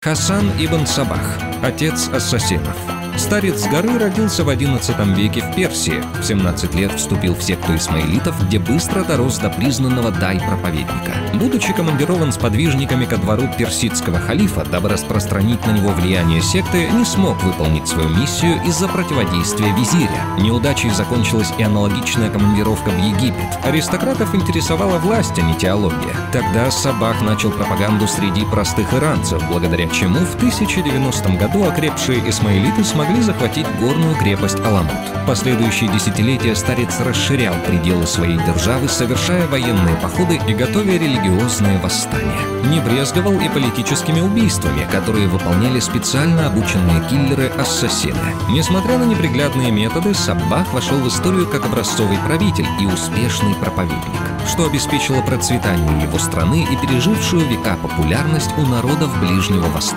Хасан ибн Сабах, отец ассасинов. Старец с горы родился в XI веке в Персии. В 17 лет вступил в секту исмаилитов, где быстро дорос до признанного дай-проповедника. Будучи командирован с подвижниками ко двору персидского халифа, дабы распространить на него влияние секты, не смог выполнить свою миссию из-за противодействия визиря. Неудачей закончилась и аналогичная командировка в Египет. Аристократов интересовала власть, а не теология. Тогда Сабах начал пропаганду среди простых иранцев, благодаря чему в 1090 году окрепшие исмаилиты смогли захватить горную крепость Аламут. В последующие десятилетия старец расширял пределы своей державы, совершая военные походы и готовя религиозные восстания. Не брезговал и политическими убийствами, которые выполняли специально обученные киллеры-ассасины. Несмотря на неприглядные методы, Саббах вошел в историю как образцовый правитель и успешный проповедник, что обеспечило процветание его страны и пережившую века популярность у народов Ближнего Востока.